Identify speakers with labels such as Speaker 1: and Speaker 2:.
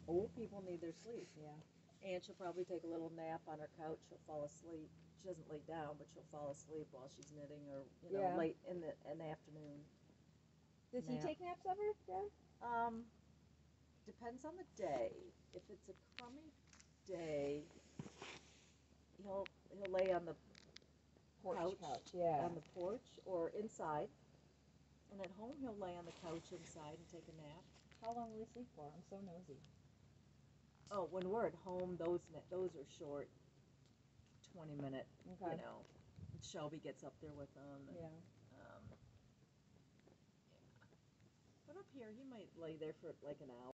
Speaker 1: Old people need their sleep.
Speaker 2: Yeah.
Speaker 1: And she'll probably take a little nap on her couch. She'll fall asleep. She doesn't lay down, but she'll fall asleep while she's knitting or,
Speaker 2: Yeah.
Speaker 1: late in the afternoon.
Speaker 2: Does he
Speaker 1: Nap.
Speaker 2: take naps ever, Dad?
Speaker 1: Depends on the day. If it's a crummy day, he'll lay on the couch,
Speaker 2: yeah.
Speaker 1: on the porch or inside. And at home, he'll lay on the couch inside and take a nap.
Speaker 2: How long will he sleep for? I'm so nosy.
Speaker 1: Oh, when we're at home, those are short, 20-minute.
Speaker 2: Okay.
Speaker 1: Shelby gets up there with them. And,
Speaker 2: Yeah.
Speaker 1: yeah. But up here, he might lay there for like an hour.